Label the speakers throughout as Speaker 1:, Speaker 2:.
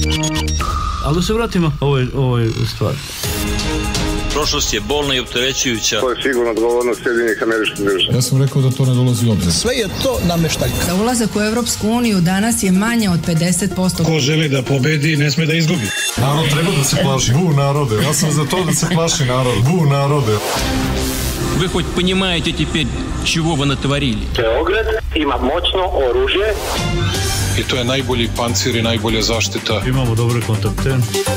Speaker 1: Ali da se vratimo ovoj stvari.
Speaker 2: Prošlost je bolna i opterećujuća.
Speaker 3: To je sigurno odgovornost Sjedinjenih Američkih Država.
Speaker 4: Ja sam rekao da to ne dolazi u obzir.
Speaker 5: Sve je to nameštaljka.
Speaker 6: Da ulazak u Evropsku uniju danas je manje od 50%.
Speaker 7: Ko želi da pobedi, ne sme da izgubi.
Speaker 4: Narod treba da se plaši. Bu narode. Ja sam za to da se plaši narod. Bu narode.
Speaker 2: Вы хоть понимаете теперь, чего вы натворили?
Speaker 3: Beograd ima moćno oružje.
Speaker 4: I to je najbolji pancir i najbolja zaštita.
Speaker 1: Imamo dobre kontakte.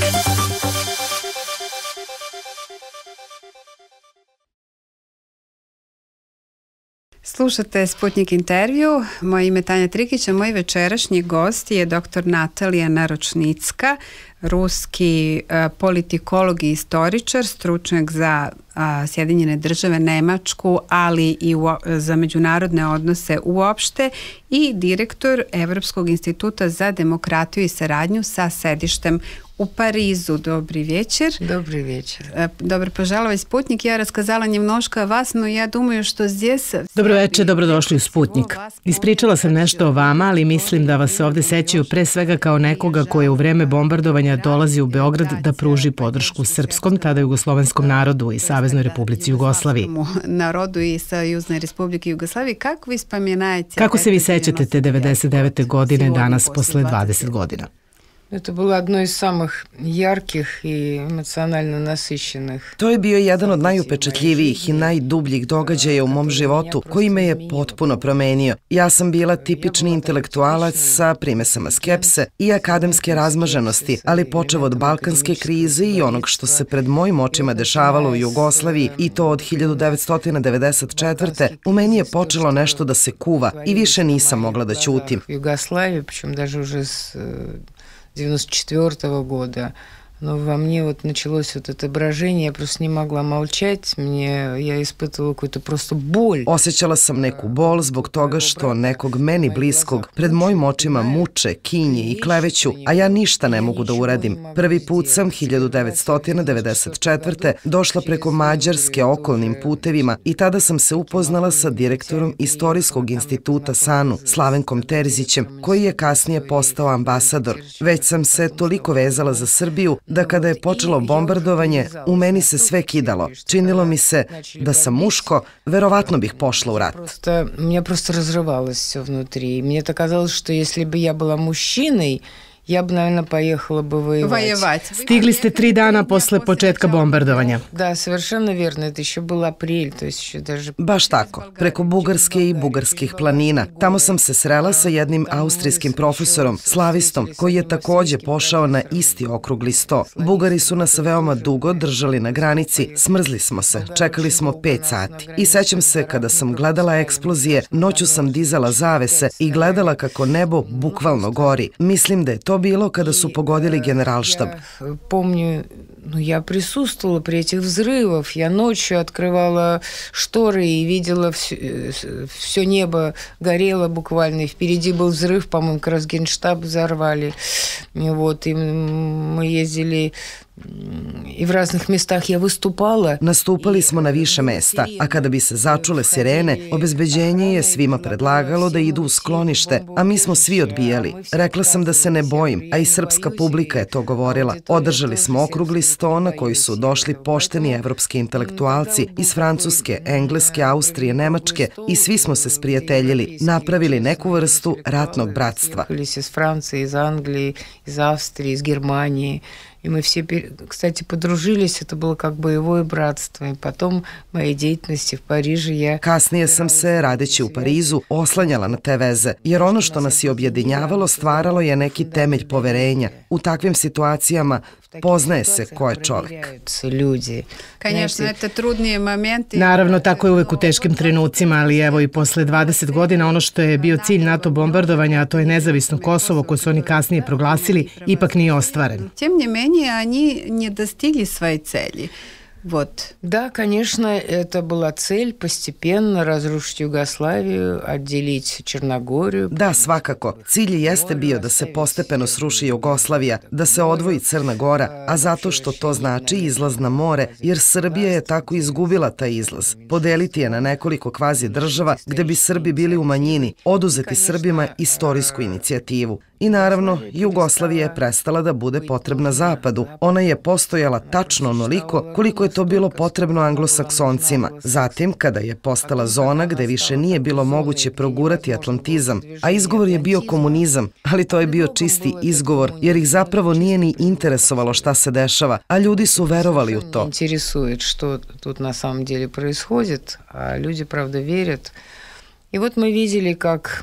Speaker 8: Slušate Sputnik intervju. Moje ime je Tanja Trikić, a moj večerašnji gost je dr. Natalija Naručnicka, ruski politikolog i istoričar, stručnjak za Sjedinjene Države, Nemačku, ali i za međunarodne odnose uopšte i direktor Evropskog instituta za demokratiju i saradnju sa sedištem u Паризу. Добрый вечер.
Speaker 9: Добрый вечер.
Speaker 8: Добро пожаловать в Спутник. Я рассказала немножко о вас, но я думаю, что здесь...
Speaker 10: Dobro večer, dobrodošli u Sputnik. Ispričala sam nešto o vama, ali mislim da vas se ovde sećaju pre svega kao nekoga koji je u vreme bombardovanja dolazi u Beograd da pruži podršku srpskom, tada jugoslovenskom narodu i Saveznoj Republici Jugoslaviji.
Speaker 8: Narodu i Sajuznoj Republike Jugoslavije. Kako vi spomenajete?
Speaker 10: Kako se vi sećate te 99. godine danas posle 20 godina?
Speaker 9: Это было одно из самых ярких и эмоционально насыщенных.
Speaker 11: To je bio jedan od najupečatljivijih i najdubljih događaja u mom životu koji me je potpuno promenio. Ja sam bila tipični intelektualac sa primesama skepse i akademske razmaženosti, ali počev od balkanske krize i onog što se pred mojim očima dešavalo u Jugoslaviji i to od 1994. u meni je počelo nešto da se kuva i više nisam mogla da ćutim.
Speaker 9: Югославии, причем даже уже с 1994 года. Но во мне вот началось вот это брожение, я просто не могла молчать, я испытывала какую-то просто боль.
Speaker 11: Osjećala sam neku bol zbog toga što nekog meni bliskog pred mojim očima muče, kinje i kleveću, a ja ništa ne mogu da uradim. Prvi put sam 1994. došla preko Mađarske okolnim putevima i tada sam se upoznala sa direktorom Istorijskog instituta SANU, Slavenkom Terzićem, koji je kasnije postao ambasador. Već sam se toliko vezala za Srbiju da kada je počelo bombardovanje, u meni se sve kidalo. Činilo mi se da sam muško, verovatno bih pošla u rat.
Speaker 9: Меня просто разрывалось все внутри. Мне так казалось, что если бы я была мужчиной, ja bi, naravno, поехала бы воевать.
Speaker 10: Stigli ste 3 dana posle početka bombardovanja.
Speaker 9: Da, совершенно верно. Это еще был апрель, то есть еще даже...
Speaker 11: Baš tako, preko Bugarske i bugarskih planina. Tamo sam se srela sa jednim austrijskim profesorom, slavistom, koji je takođe pošao na isti okrugli sto. Bugari su nas veoma dugo držali na granici, smrzli smo se, čekali smo 5 sati. I sećam se kada sam gledala eksplozije, noću sam dizala zavese i gledala kako nebo bukvalno gori. Mislim da je to bilo kada su pogodili Generalštab.
Speaker 9: Помню, я присутствовала при этих взрывах. Я ночью открывала шторы и видела все небо горело буквально. И впереди был взрыв, по-моему, как раз Генштаб взорвали. Вот, и мы ездили i v raznih mestah ja vystupala.
Speaker 11: Nastupali smo na više mesta, a kada bi se začule sirene, obezbeđenje je svima predlagalo da idu u sklonište, a mi smo svi odbijali. Rekla sam da se ne bojim, a i srpska publika je to govorila. Održali smo okrugli sto na koji su došli pošteni evropski intelektualci iz Francuske, Engleske, Austrije, Nemačke i svi smo se sprijateljili, napravili neku vrstu ratnog bratstva.
Speaker 9: Iz Francije, iz Anglije, iz Austrije, iz Germanije. И мы все, кстати, подружились, это было как боевое братство. И потом моей деятельности в Париже я...
Speaker 11: Kasnije sam se, radeći u Parizu, oslanjala na te veze, jer ono što nas je objedinjavalo stvaralo je neki temelj poverenja. U takvim situacijama poznaje se ko je čovek.
Speaker 8: Конечно, это трудные моменты.
Speaker 10: Naravno, tako je uvek u teškim trenucima, ali evo i posle 20 godina ono što je bio cilj NATO bombardovanja, a to je nezavisno Kosovo koje su oni kasnije proglasili, ipak nije ostvaren.
Speaker 8: Тем не менее, они не достигли своей цели. Вот.
Speaker 9: Да, конечно, это была цель постепенно разрушить Югославию, отделить Черногорию.
Speaker 11: Da, svakako. Cilj jeste bio da se postepeno sruši Jugoslavija, da se odvoji Crna Gora, a zato što to znači izlaz na more, jer Srbija je tako izgubila taj izlaz. Podeliti je na nekoliko kvazi država gde bi Srbi bili u manjini, oduzeti Srbima istorijsku inicijativu. I naravno, Jugoslavija je prestala da bude potrebna Zapadu. Ona je postojala tačno onoliko koliko je to bilo potrebno anglosaksoncima. Zatim, kada je postala zona gde više nije bilo moguće progurati atlantizam, a izgovor je bio komunizam, ali to je bio čisti izgovor, jer ih zapravo nije ni interesovalo šta se dešava, a ljudi su verovali u to.
Speaker 9: Интересует, что тут на самом деле происходит, а люди, правда, верят. И вот мы видели, как...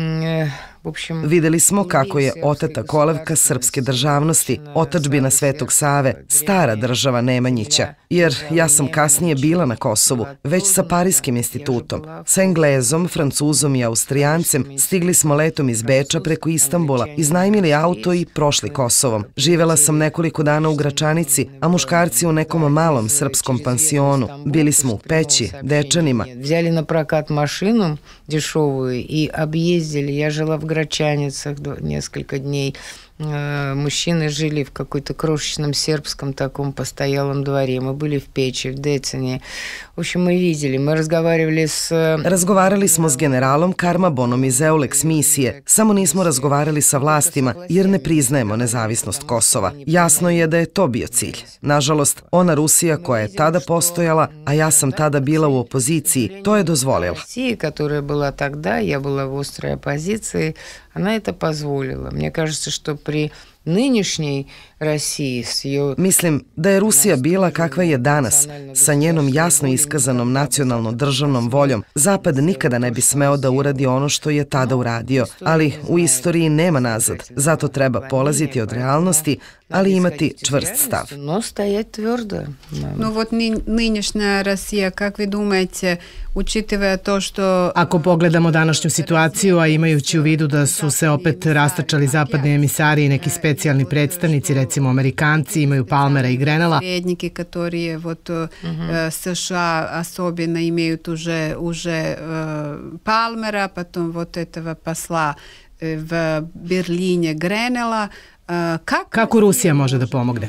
Speaker 11: Videli smo kako je oteta kolevka srpske državnosti, otadžbina Svetog Save, stara država Nemanjića, jer ja sam kasnije bila na Kosovu, već sa Parijskim institutom. Sa Englezom, Francuzom i Austrijancem stigli smo letom iz Beča preko Istanbula, iznajmili auto i prošli Kosovom. Živela sam nekoliko dana u Gračanici, a muškarci u nekom malom srpskom pansionu. Bili smo u Peći, Dečanima.
Speaker 9: Взяли на прокат машину дешевую и объездили. Я жила в Грачаницах несколько дней. Мужчины жили в какой-то крошечном сербском таком постоялом дворе. Мы были в Печи, в Decinie. В общем, мы видели, мы разговаривали с...
Speaker 11: Razgovarali smo s generalom Karmabonom iz Eulex misije. Samo nismo razgovarali sa vlastima jer ne priznajemo nezavisnost Kosova. Jasno je da je to bio cilj. Nažalost, ona Rusija koja je tada postojala, a ja sam tada bila u opoziciji, to je dozvolila.
Speaker 9: Россия, которая была тогда, я была в острой оппозиции, она это позволила. Мне кажется, что при nынешней России с ее...
Speaker 11: Mislim da je Rusija bila kakva je danas, sa njenom jasno iskazanom nacionalnom državnom voljom. Zapad nikada ne bi smeo da uradi ono što je tada uradio, ali u istoriji nema nazad. Zato treba polaziti od realnosti, ali imati čvrst stav.
Speaker 9: Но стоять твердо.
Speaker 8: Ну вот нынешняя Россия, как вы думаете, учитывая то, что...
Speaker 10: Ako pogledamo današnju situaciju, a imajući u vidu da su se opet rastačali zapadni emisari i neki specijalni predstavnici, recimo Amerikanci, imaju Palmera i Grenela.
Speaker 8: Предники, которые вот США особенно имеют уже Палмера, потом вот этого посла в Берлине Гренела.
Speaker 10: Kako Rusija može da pomogne?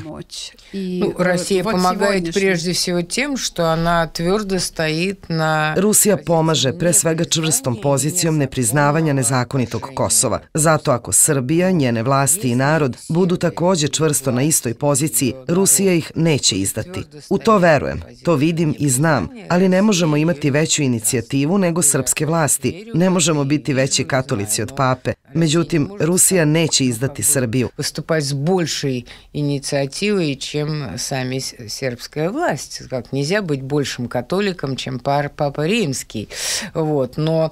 Speaker 9: Россия помогает прежде всего тем, что она твердо стоит на...
Speaker 11: Rusija pomaže pre svega čvrstom pozicijom nepriznavanja nezakonitog Kosova. Zato ako Srbija, njene vlasti i narod budu takođe čvrsto na istoj poziciji, Rusija ih neće izdati. U to verujem, to vidim i znam, ali ne možemo imati veću inicijativu nego srpske vlasti. Ne možemo biti veći katolici od pape. Međutim, Rusija neće izdati Srbiju.
Speaker 9: Выступать с большей инициативой, чем сами сербская власть. Как нельзя быть большим католиком, чем Папа Римский. Вот. Но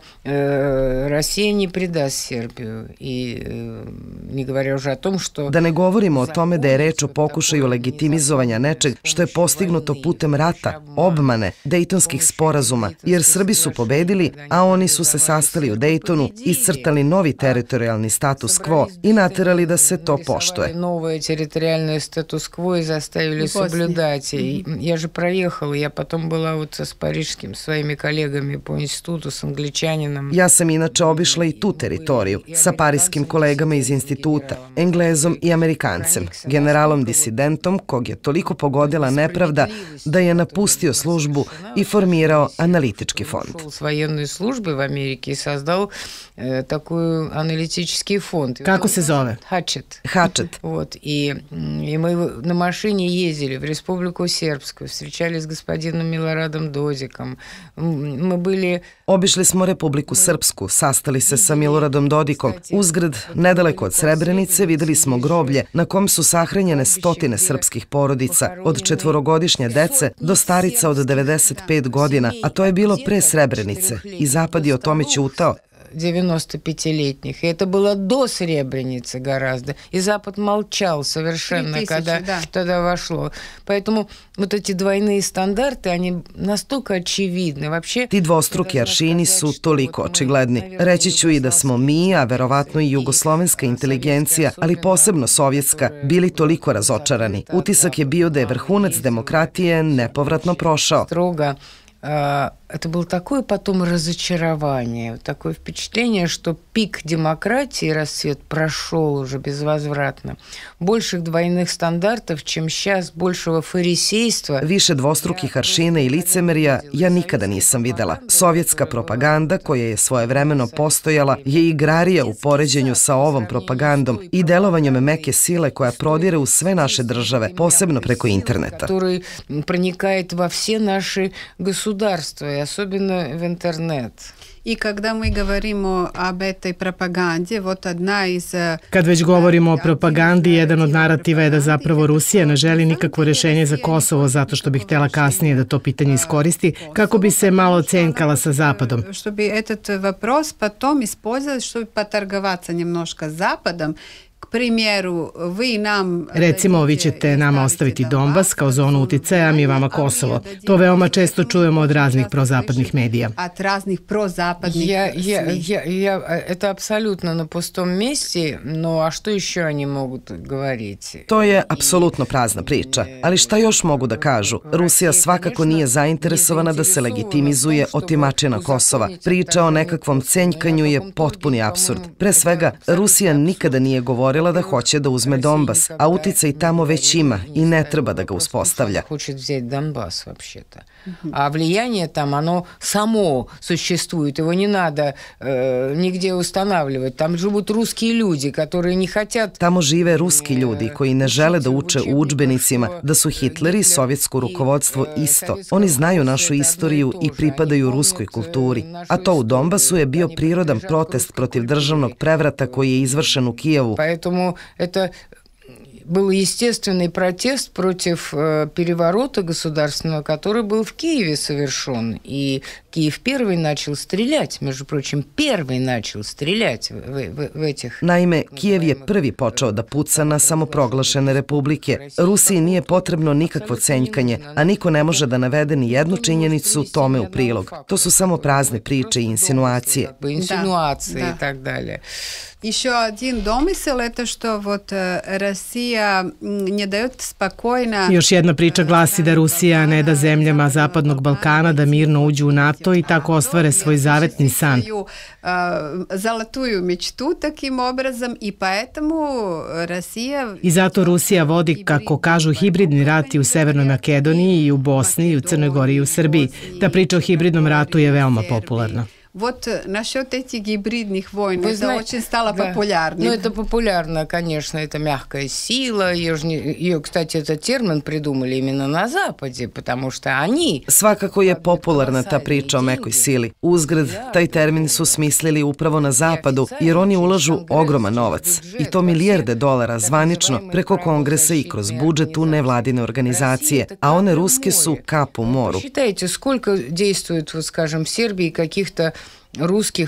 Speaker 9: Россия не предаст Сербию. И не говоря уже о том, что...
Speaker 11: Da ne govorimo o tome da je reč o pokušaju legitimizovanja nečeg što je postignuto putem rata, obmane, Dejtonskih sporazuma, jer Srbi su pobedili, a oni su se sastali u Dejtonu, iscrtali novi teritorijalni status quo i naterali da se to поштує.
Speaker 9: Новое территориальное статус-кво и заставили соблюдать. Я же проехала, я потом была вот с парижским своими коллегами по институту, с англичанином.
Speaker 11: Ja sam inače obišla i tu teritoriju sa parijskim kolegama iz instituta, Englezom i Amerikancem, generalom disidentom kog je toliko pogodila nepravda da je napustio službu i formirao analitički fond.
Speaker 9: S военной службы в Америке и создал такой аналитический фонд.
Speaker 10: Kako se zove?
Speaker 11: Hačet.
Speaker 9: Вот. И мы на машине ездили в Республику Сербскую, встречались с господином Милорадом Додиком. Мы были...
Speaker 11: Obišli smo Republiku Srpsku, sastali se sa Miloradom Dodikom. Uzgred, nedaleko od Srebrenice, videli smo groblje na kom su sahranjene stotine srpskih porodica, od 4-godišnje dece do starica od 95 godina, a to je bilo pre Srebrenice i Zapad je o tome ćutao.
Speaker 9: 95-летних. И это было до Сребреницы гораздо. И Запад молчал совершенно, когда туда вошло. Поэтому вот эти двойные стандарты, они настолько очевидны. Вообще...
Speaker 11: Ti dvostruki aršini su toliko očigledni. Reći ću i da smo mi, a verovatno i jugoslovenska inteligencija, ali posebno sovjetska, bili toliko razočarani. Utisak je bio da je vrhunac demokratije nepovratno prošao.
Speaker 9: Stroga это было такое потом разочарование, такое впечатление, что пик демократии, расцвет прошел уже безвозвратно. Больших двойных стандартов, чем сейчас, большего farisejstva.
Speaker 11: Više dvostrukih aršina i licemerja ja nikada nisam videla. Sovjetska propaganda, koja je svojevremeno postojala, je igrarija u poređenju sa ovom propagandom i delovanjem meke sile koja prodire u sve naše države, posebno preko interneta.
Speaker 9: Который проникает во все наши государства, и особенно в интернет.
Speaker 8: I kada mi govorimo об этой пропаганде, вот одна из...
Speaker 10: Kad već govorimo o propagandi, jedan od narativa je da zapravo Rusija ne želi nikakvo rešenje za Kosovo zato što bi htjela kasnije da to pitanje iskoristi kako bi se malo cenkala sa Zapadom.
Speaker 8: Što bi этот вопрос потом использовать, чтобы поторговаться немножко с Западом. K primjeru, vi nam...
Speaker 10: Recimo, vi ćete nama ostaviti Donbas kao zonu uticaja, a mi vama Kosovo. To veoma često čujemo od raznih prozapadnih medija.
Speaker 8: Od raznih prozapadnih СМИ.
Speaker 9: Это абсолютно на пустом месте, но а что еще они могут говорить?
Speaker 11: To je apsolutno prazna priča, ali šta još mogu da kažu? Rusija svakako nije zainteresovana da se legitimizuje otimačina Kosova. Priča o nekakvom cenjkanju je potpuni apsurd. Pre svega, Rusija nikada nije govorila da hoće da uzme Donbas, a uticaj tamo već ima i ne treba da ga uspostavlja.
Speaker 9: Хочет взять Донбасс вообще-то. А влияние там, оно само существует, его не надо нигде устанавливать. Там живут русские люди, которые не хотят...
Speaker 11: Tamo žive ruski ljudi koji ne žele da uče u udžbenicima da su Hitler i sovjetsko rukovodstvo isto. Oni znaju našu istoriju i pripadaju ruskoj kulturi. A to u Donbasu je bio prirodan protest protiv državnog prevrata koji je izvršen u Kijevu.
Speaker 9: Поэтому это был естественный протест против переворота государственного, который был в Киеве совершен. И Киев первый начал стрелять, между прочим, первый начал стрелять в этих...
Speaker 11: Naime, Kijev je prvi počeo da puca na samoproglašene republike. Rusiji nije potrebno nikakvo cenjkanje, a niko ne može da navede ni jednu činjenicu tome u prilog. To su samo prazne priče i insinuacije.
Speaker 9: Инсинуации и так далее.
Speaker 8: Еще один домысел, это что вот Россия не дает спокойно...
Speaker 10: Još jedna priča glasi da Rusija ne da zemljama Zapadnog Balkana da mirno uđu u NATO i tako ostvare svoj zavetni san.
Speaker 8: Zalatuju mečtu takim obrazom i поэтому Россия...
Speaker 10: I zato Rusija vodi, kako kažu, hibridni rat i u Severnoj Makedoniji i u Bosni i u Crnoj Gori i u Srbiji. Ta priča o hibridnom ratu je veoma popularna.
Speaker 8: Вот насчет этих гибридных войн, это очень стало популярным.
Speaker 9: Ну, это популярно, конечно, это мягкая сила. Ее, кстати, этот термин придумали именно на Западе, потому что они...
Speaker 11: Svakako je popularna ta priča o mekoj sili. Uzgred, taj termin su smislili upravo na Zapadu, jer oni ulažu ogroman novac. I to milijarde dolara zvanično preko kongresa i kroz budžet u nevladine organizacije, a one ruske su kap u moru.
Speaker 9: Считайте, сколько действует, вот, скажем, в Сербии каких-то русских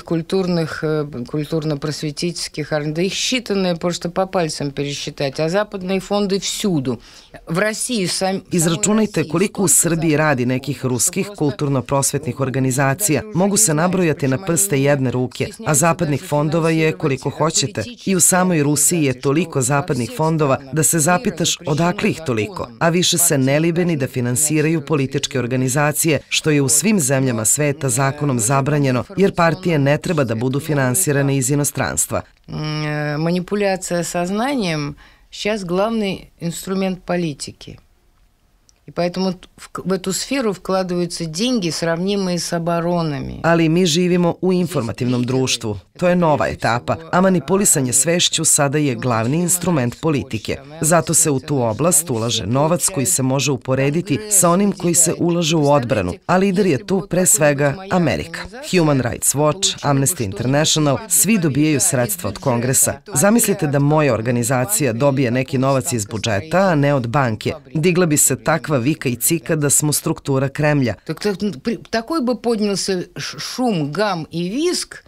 Speaker 9: культурно-просветительских, да их считанные просто по пальцам пересчитать, а западные фонды всюду. В России
Speaker 11: Izračunajte koliko u Srbiji radi nekih ruskih kulturno-prosvetnih organizacija. Mogu se nabrojati na prste jedne ruke, a zapadnih fondova je koliko hoćete. I u samoj Rusiji je toliko zapadnih fondova da se zapitaš odakle ih toliko, a više se ne libe ni da finansiraju političke organizacije, što je u svim zemljama sveta zakonom zabranjeno, jer partije ne treba da budu finansirane iz inostranstva.
Speaker 9: Манипуляция сознанием сейчас главный инструмент политики. И поэтому в эту сферу вкладываются деньги, сравнимые с оборонами.
Speaker 11: Ali mi živimo u informativnom društvu. To je nova etapa, a manipulisanje svešću sada je glavni instrument politike. Zato se u tu oblast ulaže novac koji se može uporediti sa onim koji se ulaže u odbranu, a lider je tu pre svega Amerika. Human Rights Watch, Amnesty International, svi dobijaju sredstva od kongresa. Zamislite da moja organizacija dobije neki novac iz budžeta, a ne od banke. Digla bi se takva vika i cika da smo struktura Kremlja.
Speaker 9: Такой бы поднялся шум, гам и визг,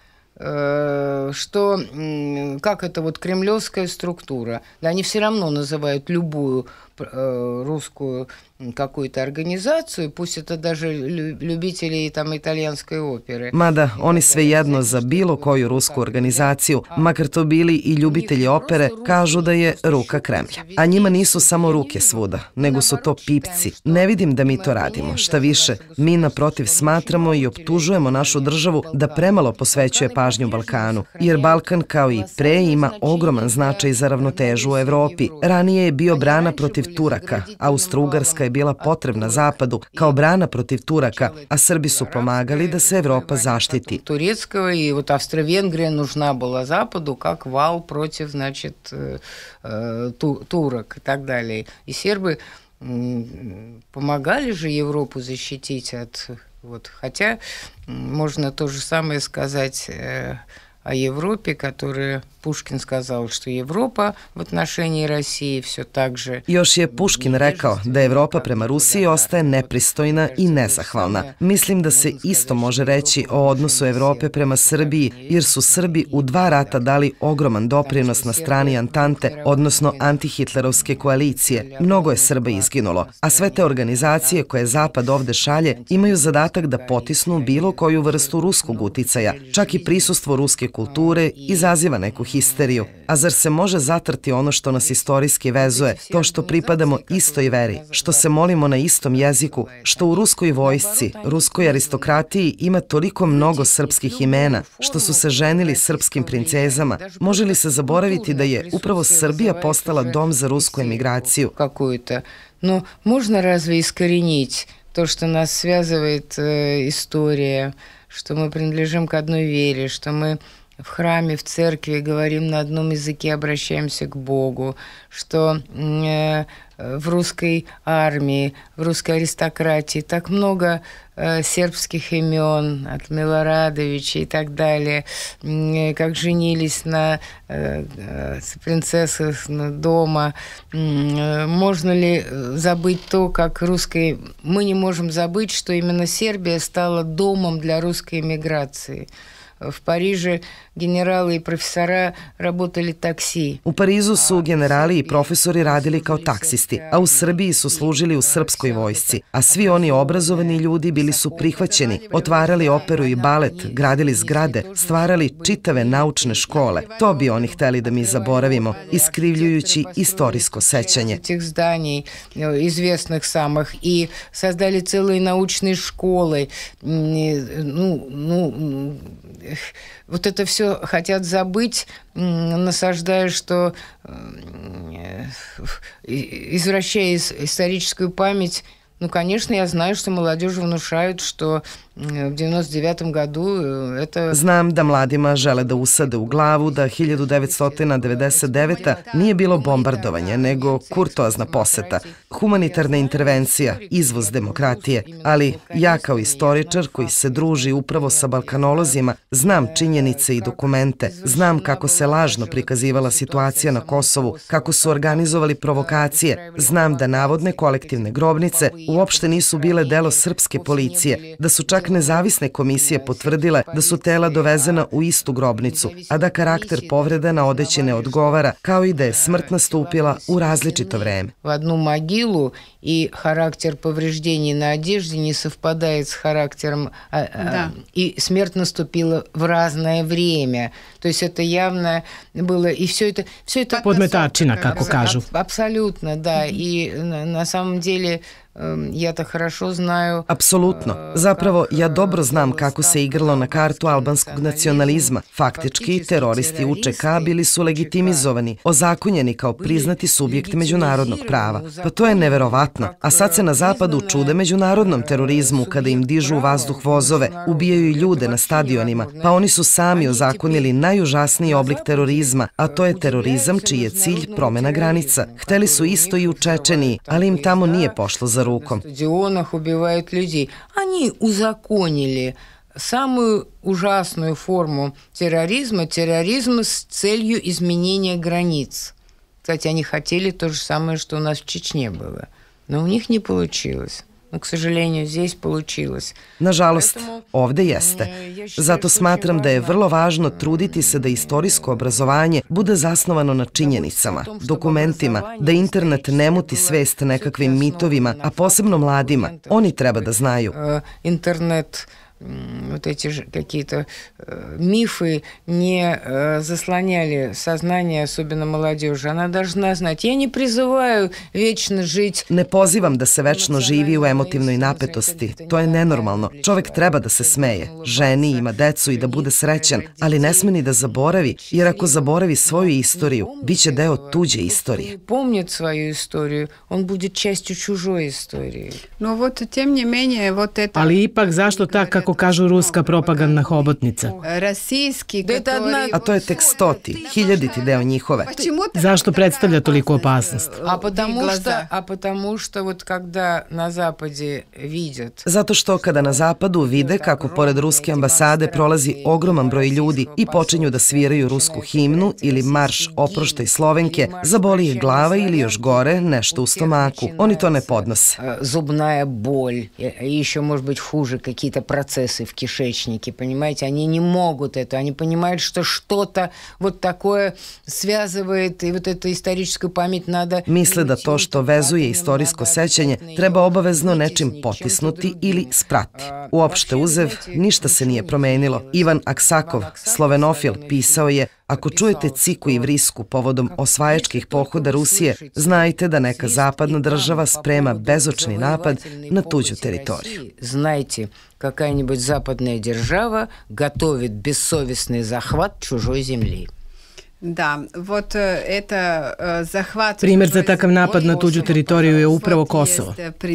Speaker 9: что как это вот кремлевская структура. Да, они все равно называют любую русскую какую-то организацию, pust это даже ljubitelji tam italijanske opere.
Speaker 11: Mada oni svejedno za bilo koju rusku organizaciju, makar to bili i ljubitelji opere, kažu da je ruka Kremlja. A njima nisu samo ruke svuda, nego su to pipci. Ne vidim da mi to radimo. Šta više, mi naprotiv smatramo i optužujemo našu državu da premalo posvećuje pažnju Balkanu, jer Balkan kao i pre ima ogroman značaj za ravnotežu u Evropi. Ranije je bio brana protiv Turaka, Austro-Ugarska je bila potrebna Zapadu kao brana protiv Turaka, a Srbi su pomagali da se Evropa zaštiti.
Speaker 9: Турецкого и вот Австро-Венгрия нужна была Западу как вал против, значит, турок и так далее. И сербы помогали же Европу защитить от... Вот, хотя можно то же самое сказать о Европе, которая Puškin сказал, što Evropa v отношении Rusije все так же.
Speaker 11: Još je Puškin rekao da Evropa prema Rusiji ostaje nepristojna i nezahvalna. Mislim da se isto može reći o odnosu Evrope prema Srbiji, jer su Srbi u 2 rata dali ogroman doprinos na strani Antante, odnosno antihitlerovske koalicije. Mnogo je Srba izginulo, a sve te organizacije koje Zapad ovde šalje imaju zadatak da potisnu bilo koju vrstu ruskog uticaja. Čak i prisustvo ruske kulture izaziva neku histeriju. A zar se može zatrti ono što nas istorijski vezuje, to što pripadamo istoj veri, što se molimo na istom jeziku, što u ruskoj vojsci, ruskoj aristokratiji ima toliko mnogo srpskih imena, što su se ženili srpskim princezama? Može li se zaboraviti da je upravo Srbija postala dom za rusku emigraciju?
Speaker 9: No, можно разве искоренить то, что нас связывает история, что мы принадлежим к одной вере, что мы в храме, в церкви говорим на одном языке, обращаемся к Богу, что в русской армии, в русской аристократии так много сербских имен, от Милорадовича и так далее, как женились на принцессах дома. Можно ли забыть то, как русская... Мы не можем забыть, что именно Сербия стала домом для русской эмиграции. В Париже generali i profesora работали taksi.
Speaker 11: U Parizu su generali i profesori radili kao taksisti, a u Srbiji su služili u srpskoj vojsci, a svi oni obrazovani ljudi bili su prihvaćeni, otvarali operu i balet, gradili zgrade, stvarali čitave naučne škole. To bi oni hteli da mi zaboravimo, iskrivljujući istorijsko sećanje.
Speaker 9: Tih zdanij, izvjesnih samih, i sazdali целые научные школы. Вот это все хотят забыть, насаждая, что, извращая историческую память. Ну, конечно, я знаю, что молодежи внушают, что в 99. году это...
Speaker 11: Znam da mladima žele da usade u glavu da 1999. nije bilo bombardovanje, nego kurtoazna poseta, humanitarna intervencija, izvoz demokratije. Ali ja kao istoričar koji se druži upravo sa balkanolozima, znam činjenice i dokumente, znam kako se lažno prikazivala situacija na Kosovu, kako su organizovali provokacije, znam da navodne kolektivne grobnice uopšte nisu bile delo srpske policije, da su čak nezavisne komisije potvrdile da su tela dovezena u istu grobnicu, a da karakter povreda na odeći ne odgovara, kao i da je smrt nastupila u različito vreme.
Speaker 9: В одну могилу и характер повреждений на одежде не совпадает с характером, и смерть наступила в разное время. То есть это явно было, и все это...
Speaker 10: Podmetačina, kako kažu.
Speaker 9: Apsolutno, da, i na samom деле ja to хорошо znaju.
Speaker 11: Apsolutno. Zapravo, ja dobro znam kako se igralo na kartu albanskog nacionalizma. Faktički, teroristi UČK bili su legitimizovani, ozakonjeni kao priznati subjekti međunarodnog prava. Pa to je neverovatno. A sad se na zapadu čude međunarodnom terorizmu kada im dižu u vazduh vozove, ubijaju ljude na stadionima. Pa oni su sami ozakonili najužasniji oblik terorizma, a to je terorizam čiji je cilj promena granica. Hteli su isto i u Čečeniji, ali im tamo nije pošlo za rukom.
Speaker 9: На стадионах убивают людей. Они узаконили самую ужасную форму терроризма, терроризм с целью изменения границ. Кстати, они хотели то же самое, что у нас в Чечне было. Но у них не получилось. Но, к сожалению, здесь получилось.
Speaker 11: Nažalost, ovde jeste. Zato smatram da je vrlo važno truditi se da istorijsko obrazovanje bude zasnovano na činjenicama, dokumentima, da internet ne muti svest nekakvim mitovima, a posebno mladima. Oni treba da znaju.
Speaker 9: Интернет, вот эти же какие-то мифы не заслоняли сознание, особенно молодежи. Она должна знать. Я не призываю вечно жить.
Speaker 11: Ne pozivam da se večno živi u emotivnoj napetosti. To je nenormalno. Čovek treba da se smeje, ženi, ima decu i da bude srećan, ali ne sme ni da zaboravi, jer ako zaboravi svoju istoriju, bit će deo tuđe istorije.
Speaker 9: Помнит свою историю, он будет частью чужой истории.
Speaker 8: No, вот, тем не менее, вот это...
Speaker 10: Ali ipak zašto ta, kako kažu, ruska propagandna hobotnica?
Speaker 8: Российский, который...
Speaker 11: A to je tek 100, 1000 deo njihove.
Speaker 10: Zašto predstavlja toliko opasnost?
Speaker 9: Потому что вот когда на Западе видят...
Speaker 11: Zato što kada na zapadu vide kako pored ruske ambasade prolazi ogroman broj ljudi i počinju da sviraju rusku himnu ili marš Oproštaj Slovenke, zaboli ih glava ili još gore, nešto u stomaku. Oni to ne podnose.
Speaker 9: Зубная боль, и еще, может быть, хуже, какие-то процессы в кишечнике, понимаете? Они не могут это, они понимают, что что-то вот такое связывает, и вот эту историческую память надо...
Speaker 11: Misle da to što vezuje istorijsko sećanje treba obavezno nečim potisnuti ili sprati. Uopšte uzev, ništa se nije promenilo. Ivan Aksakov, slovenofil, pisao je: ako čujete ciku i vrisku povodom osvajačkih pohoda Rusije, znajte da neka zapadna država sprema bezočni napad na tuđu teritoriju.
Speaker 9: Znajte, какая-нибудь западная держава готовит бессовестный захват чужой земли.
Speaker 8: Da, вот это захват...
Speaker 10: Primjer za takav napad na tuđu teritoriju je upravo Kosovo.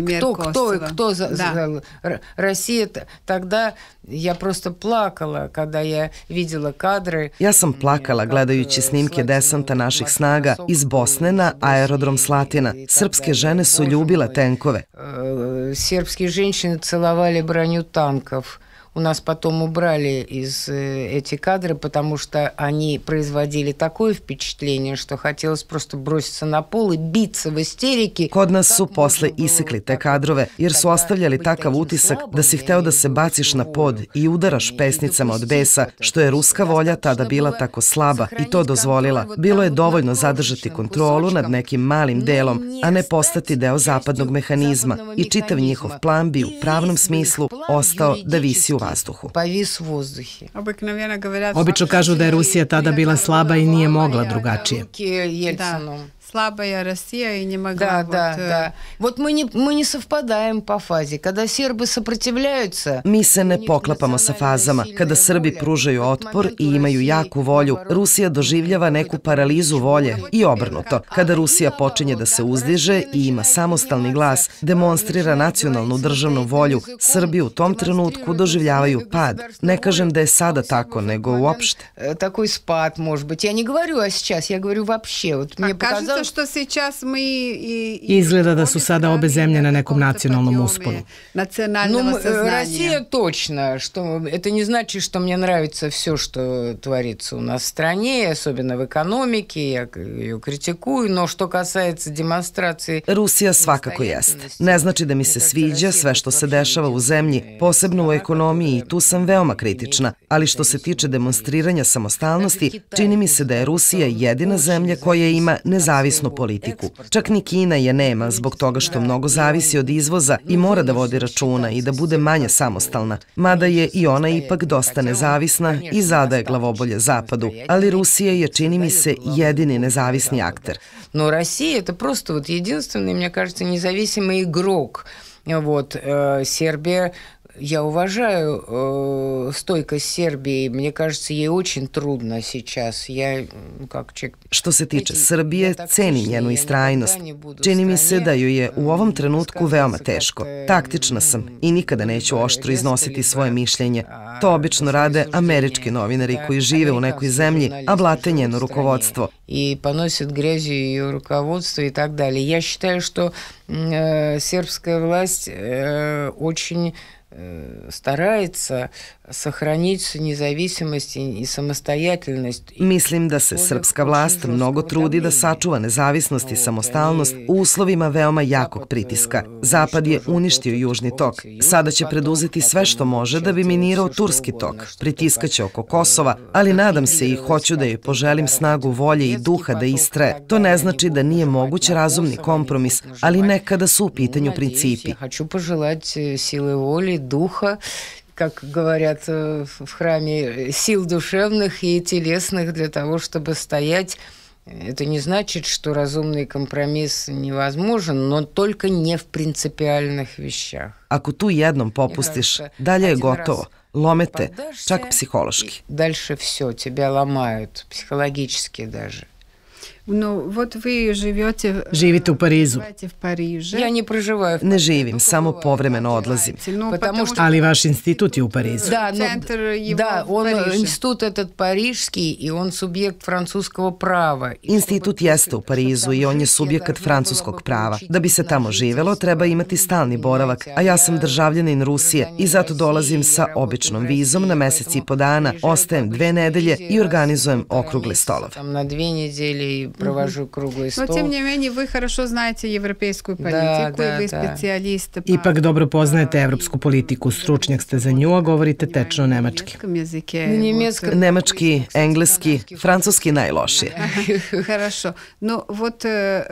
Speaker 9: Кто Россия? Тогда я просто плакала, когда я видела кадры.
Speaker 11: Ja sam plakala gledajući snimke desanta naših snaga iz Bosne na aerodrom Slatina. Srpske žene su ljubile tenkove.
Speaker 9: Сербские женщины целовали броню танков. У нас потом убрали из эти кадры, потому что они производили такое впечатление, что хотелось просто броситься на пол и биться в истерике.
Speaker 11: Kod nas su posle isekli te kadrove, jer su ostavljali takav utisak da si hteo da se baciš na pod i udaraš pesnicama od besa, što je ruska volja tada bila tako slaba i to dozvolila. Bilo je dovoljno zadržati kontrolu nad nekim malim delom, a ne postati deo zapadnog mehanizma i čitav njihov plan bi u pravnom smislu ostao da visi u vazduhu.
Speaker 10: Obično kažu da je Rusija tada bila slaba i nije mogla drugačije.
Speaker 8: Слабая Россия и не могла...
Speaker 9: Да. Вот мы не совпадаем по фазе. Когда сербы сопротивляются...
Speaker 11: Mi se ne poklapamo sa fazama. Kada Srbi pružaju otpor i imaju jaku volju, Rusija doživljava neku paralizu volje i obrnuto. Kada Rusija počinje da se uzdiže i ima samostalni glas, demonstrira nacionalnu državnu volju, Srbi u tom trenutku doživljavaju pad. Ne kažem da je sada tako, nego uopšte.
Speaker 9: Такой спад, может быть. Я не говорю о сейчас, я говорю вообще. Вот мне показалось,
Speaker 8: što сейчас мы
Speaker 10: Izgleda da su sada obe zemlje na nekom nacionalnom usponu.
Speaker 8: Национального сознания.
Speaker 9: Россия точно, что это не значит, что мне нравится все, что творится у нас в стране, особенно в экономике, я ее критикую, но что касается демонстрации...
Speaker 11: Rusija svakako jeste. Ne znači da mi se sviđa sve što se dešava u zemlji, posebno u ekonomiji, i tu sam veoma kritična, ali što se tiče demonstriranja samostalnosti, čini mi se da je Rusija jedina zemlja koja ima nezavisnu politiku. Čak ni Kina je nema zbog toga što mnogo zavisi od izvoza i mora da vodi računa i da bude manje samostalna. Mada je i ona ipak dosta nezavisna i zadaje glavobolje Zapadu, ali Rusija je, čini mi se, jedini nezavisni akter.
Speaker 9: Но Россия это просто вот единственный, мне кажется, независимый игрок. Вот Сербия. Я уважаю стойкость Сербии. Мне кажется, ей очень трудно сейчас. Я как человек...
Speaker 11: Što se tiče Srbije, ceni njenu istrajnost. Čini mi se da joj je u ovom trenutku veoma teško. Taktična sam i nikada neću oštro iznositi svoje mišljenje. To obično rade američki novinari koji žive u nekoj zemlji, a blate njeno rukovodstvo.
Speaker 9: И поносят грязью ее руководство и так далее. Я считаю, что сербская власть очень старается сохранить независимость и самостоятельность.
Speaker 11: Mislim da se srpska vlast mnogo trudi da sačuva nezavisnost i samostalnost u uslovima veoma jakog pritiska. Zapad je uništio Južni tok. Sada će preduzeti sve što može da bi minirao Turski tok. Pritiskaće oko Kosova, ali nadam se i hoću da joj poželim snagu volje i duha da istraje. To ne znači da nije moguć razumni kompromis, ali nekada su u pitanju principi.
Speaker 9: Хочу пожелать силы воли, духа, как говорят в храме, сил душевных и телесных для того, чтобы стоять. Это не значит, что разумный компромисс невозможен, но только не в принципиальных вещах.
Speaker 11: Ako tu jednom popustiš, dalje je gotovo. Lomete, čak psihološki.
Speaker 9: Дальше все, тебя ломают, психологически даже.
Speaker 8: Ну, вот вы живете...
Speaker 10: Živite u Parizu.
Speaker 8: В Париже.
Speaker 9: Я не проживаю.
Speaker 11: Ne živim, samo povremeno odlazim.
Speaker 9: Потому что...
Speaker 10: Ali vaš institut je u Parizu.
Speaker 9: Да,
Speaker 8: да,
Speaker 9: он институт этот парижский, и он субъект французского права.
Speaker 11: Institut jeste u Parizu i on je subjekat francuskog prava. Da bi se tamo živelo, treba imati stalni boravak, a ja sam državljanin Rusije i zato dolazim sa običnom vizom na mesec i po dana, ostajem 2 nedelje i organizujem okrugle stolove.
Speaker 9: Там на 2 недели провожу круглый стол.
Speaker 8: Но, тем не менее, вы хорошо знаете европейскую политику, и вы специалист.
Speaker 10: Ipak dobro poznajete evropsku politiku, stručnjak ste za nju, a govorite tečno nemački.
Speaker 11: Nemački, engleski, francuski najlošije.
Speaker 8: Хорошо. Но вот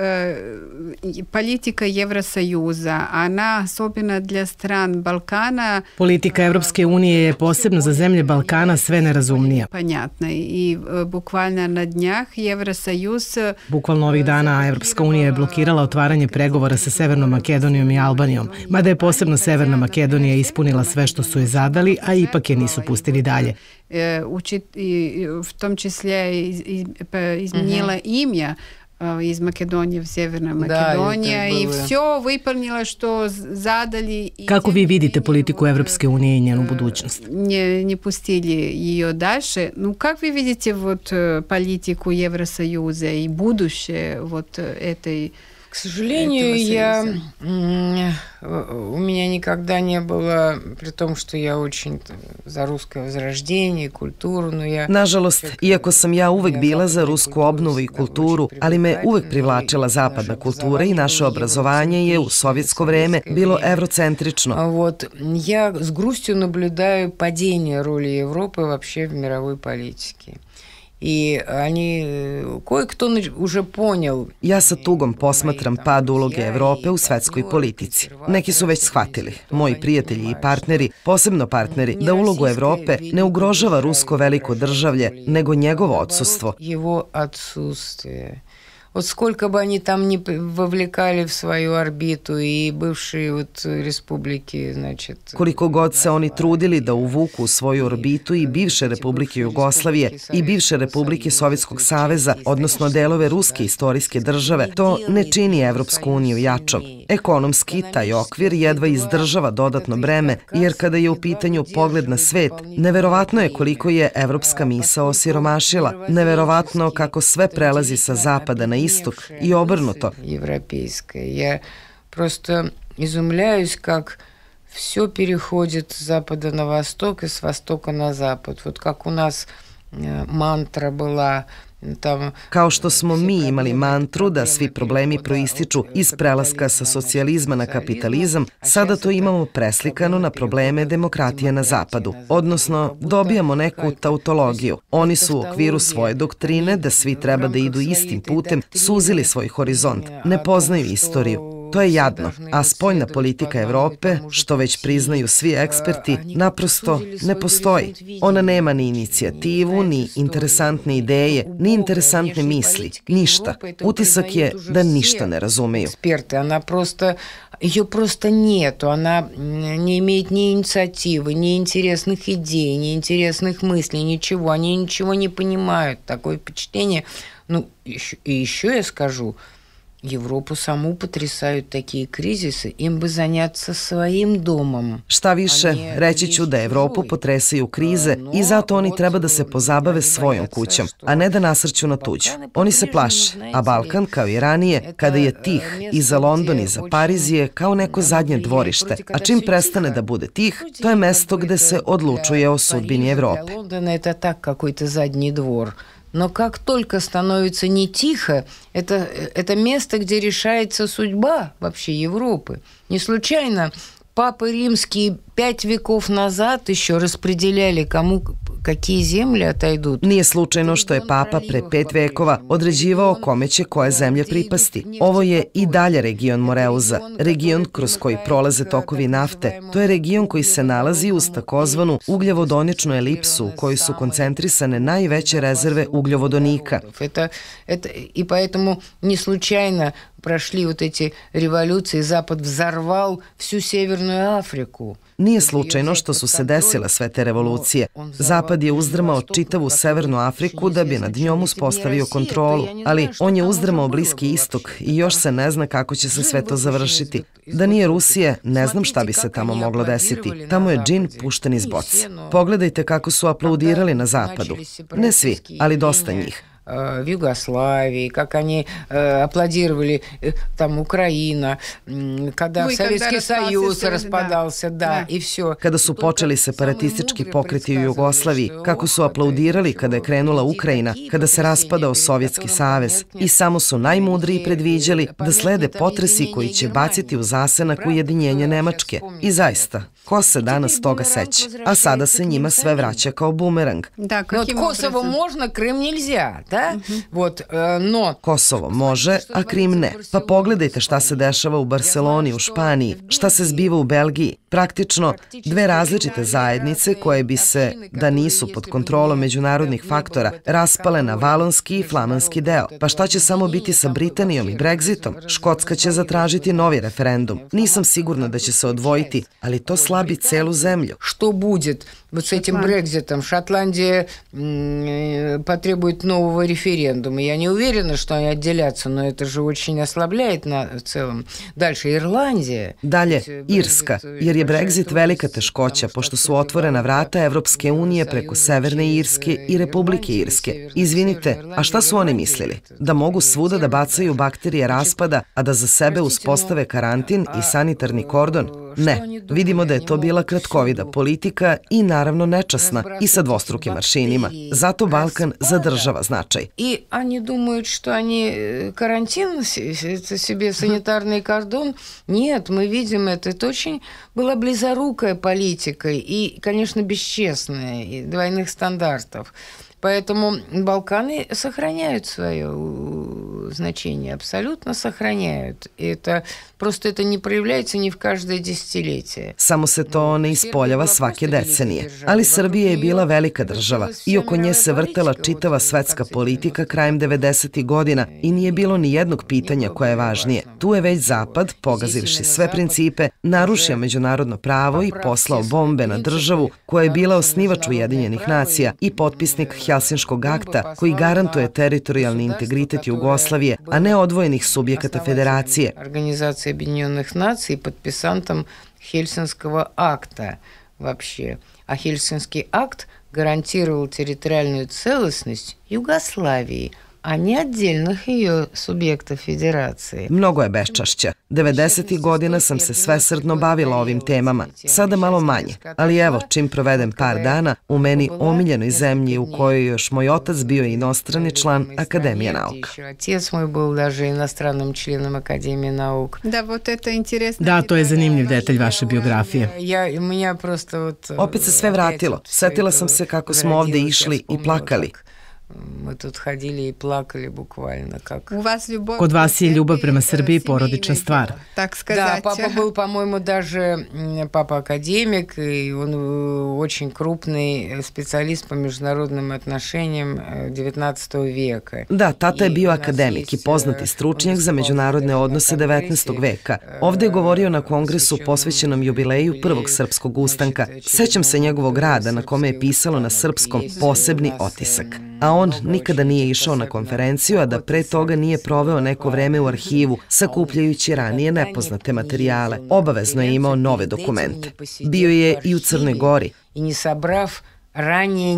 Speaker 8: политика Евросоюза, она особенно для стран Балкана...
Speaker 10: Politika Evropske unije je posebno za zemlje Balkana sve nerazumnija.
Speaker 8: Понятно. И буквально на днях Евросоюз...
Speaker 10: Bukvalno ovih dana Evropska unija je blokirala otvaranje pregovora sa Severnom Makedonijom i Albanijom, mada je posebno Severna Makedonija ispunila sve što su je zadali, a ipak je nisu pustili dalje.
Speaker 8: В том числе изменила имя из Македонije в Северна Македонija i все выполнила что задали.
Speaker 10: Kako vi vidite politiku Evropske unije i njenu budućnost?
Speaker 8: Не пустили ее дальше. Ну, как вы видите вот политику Евросоюза и будущее вот этой?
Speaker 9: К сожалению, у меня никогда не было, при том, что я очень за русское возрождение, культуру, но я...
Speaker 11: Nažalost, iako sam ja uvek bila za rusku obnovu i kulturu, ali me uvek privlačila zapadna kultura i naše obrazovanje je u sovjetsko vreme bilo evrocentrično.
Speaker 9: Вот, я с грустью наблюдаю падение роли Европы вообще в мировой политике. I kojekto уже понял.
Speaker 11: Ja sa tugom posmatram pad uloge Evrope u svetskoj politici. Neki su već shvatili, moji prijatelji i partneri, posebno partneri, da ulogu Evrope ne ugrožava rusko veliko državlje, nego njegovo odsustvo.
Speaker 9: Его отсутствие. Вот сколько бы они там ни вовлекали в свою орбиту и бывшие вот республики, значит...
Speaker 11: Koliko god se oni trudili da uvuku u svoju orbitu i bivše republike Jugoslavije i bivše republike Sovjetskog saveza, odnosno delove ruske istorijske države, to ne čini Evropsku uniju jačom. Ekonomski, taj okvir jedva izdržava dodatno breme, jer kada je u pitanju pogled na svet, neverovatno je koliko je evropska misao osiromašila, neverovatno kako sve prelazi sa zapada na istok и обернуто.
Speaker 9: Европейская. Я просто изумляюсь, как все переходит с запада на восток и с востока на запад. Вот как у нас мантра была там...
Speaker 11: Kao što smo mi imali mantru da svi problemi proističu iz prelaska sa socijalizma na kapitalizam, sada to imamo preslikano na probleme demokratije na zapadu. Odnosno, dobijamo neku tautologiju. Oni su u okviru svoje doktrine da svi treba da idu istim putem, suzili svoj horizont, ne poznaju istoriju. To je jadno, a spoljna politika Evrope, što već priznaju svi eksperti, naprosto ne postoji. Ona nema ni inicijativu, ni interesantne ideje, ni interesantne misli, ništa. Utisak je da ništa ne razumeju.
Speaker 9: Ее просто нету, она не имеет ни инициативы, ни интересных идей, ни интересных мыслей, ничего. Они ничего не понимают. Такое впечатление. Ну, и еще я скажу, Европу саму потрясают такие кризисы, им бы заняться своим домом.
Speaker 11: Šta više, reći ću da Evropu potresaju krize i zato oni treba da se pozabave svojom kućom, a ne da nasrću na tuđu. Oni se plaše, a Balkan, kao i ranije, kada je tih i za London i za Pariz je kao neko zadnje dvorište, a čim prestane da bude tih, to je mesto gde se odlučuje o sudbini Evrope.
Speaker 9: Лондон — это так, какой-то задний двор. Но как только становится не тихо, это место, где решается судьба вообще Европы. Не случайно папы римские 5 веков назад еще распределяли кому какие земlje отойдут.
Speaker 11: Nije slučajno što je Papa pre 5 vekova određivao kome će koje zemlje pripasti. Ovo je i dalje region Moreuza, region kroz koji prolaze tokovi nafte. To je region koji se nalazi uz takozvanu ugljovodoničnu elipsu u kojoj su koncentrisane najveće rezerve ugljovodonika.
Speaker 9: И поэтому не случайно прошли вот эти революции, Запад взорвал всю Северную Африку.
Speaker 11: Nije slučajno što su se desile sve te revolucije. Zapad je uzdrmao čitavu Severnu Afriku da bi nad njom uspostavio kontrolu, ali on je uzdrmao Bliski istok i još se ne zna kako će se sve to završiti. Da nije Rusije, ne znam šta bi se tamo moglo desiti. Tamo je džin pušten iz boce. Pogledajte kako su aplaudirali na zapadu. Ne svi, ali dosta njih.
Speaker 9: В Югославии, как они аплодировали там Украина, когда Советский Союз распадался, да, и все.
Speaker 11: Kada su počeli separatistički pokreti u Jugoslaviji, kako su aplaudirali kada je krenula Ukrajina, kada se raspadao Sovjetski savez, i samo su najmudriji predviđali da slede potresi koji će baciti u zasenak ujedinjenja Nemačke. I zaista, ko se danas toga seća? A sada se njima sve vraća kao bumerang.
Speaker 9: От Косово можно, Крым нельзя, да?
Speaker 11: Kosovo može, a Krim ne. Pa pogledajte šta se dešava u Barseloni, u Španiji, šta se zbiva u Belgiji. Praktično dve različite zajednice koje bi se, da nisu pod kontrolom međunarodnih faktora, raspale na valonski i flamanski deo. Pa šta će samo biti sa Britanijom i Brexitom? Škotska će zatražiti novi referendum. Nisam sigurna da će se odvojiti, ali to slabi celu zemlju.
Speaker 9: Что будет вот с этим Брекситом? Шотландия потребует нового референдума. Я не уверена, что они отделятся, но это же очень ослабляет в целом. Дальше Ирландия.
Speaker 11: Dalje, Irska, jer je Brexit velika teškoća, pošto su otvorena vrata Evropske unije preko Severne Irske i Republike Irske. Izvinite, a šta su oni mislili? Da mogu svuda da bacaju bakterije raspada, a da za sebe uspostave karantin i sanitarni kordon? Ne, vidimo da je to bila kratkovida politika i naravno nečasna i sa dvostrukim aršinima. Zato Balkan zadržava značaj.
Speaker 9: И они думают, что они карантин, это себе санитарный кордон. Нет, мы видим это очень была близорукая политика и, конечно, бесчестная, и двойных стандартов. Поэтому Балканы сохраняют свое значение, абсолютно сохраняют. И это просто это не проявляется ни в каждое десятилетие.
Speaker 11: Samo se to ne ispoljava svake decenije. Ali Srbija je bila velika država i oko nje se vrtela čitava svetska politika krajem 90. godina i nije bilo ni jednog pitanja koje je važnije. Tu je već Zapad, pogazivši sve principe, narušio međunarodno pravo i poslao bombe na državu koja je bila osnivač Ujedinjenih nacija i potpisnik Helsinškog akta koji garantuje teritorijalni integritet Jugoslavije, a ne odvojenih subjekata federacije.
Speaker 9: Организация Объединенных Наций подписантом Хельсинского акта вообще. А Хельсинский акт гарантировал территориальную целостность Югославии, a ne отдельных ее субъектов федерации.
Speaker 11: Mnogo je beščašća. 90. godina sam se svesrdno bavila ovim temama, sada malo manje, ali evo, čim provedem par dana u meni omiljenoj zemlji u kojoj još moj otac bio inostrani član Akademije nauka.
Speaker 9: Отец мой был даже иностранным членом Академии наук.
Speaker 10: Da, to je zanimljiv detalj vaše biografije.
Speaker 11: Opet se sve vratilo. Setila sam se kako smo ovde išli i plakali.
Speaker 9: Мы тут ходили и плакали буквально как.
Speaker 10: Kod vas je ljubav prema Srbiji porodična stvar.
Speaker 9: Да, папа был, по-моему, даже папа академик, и он очень крупный специалист по международным отношениям XIX века.
Speaker 11: Da, tata je bio akademik i poznati stručnjak za međunarodne odnose 19. veka. Ovde je govorio na kongresu posvećenom jubileju Prvog srpskog ustanka. Sećam se njegovog rada na kome je pisalo na srpskom posebni otisak. A On nikada nije išao na konferenciju, a da pre toga nije proveo neko vreme u arhivu, sakupljajući ranije nepoznate materijale. Obavezno je imao nove dokumente. Bio je i u Crnoj Gori.
Speaker 9: I не собрав ранее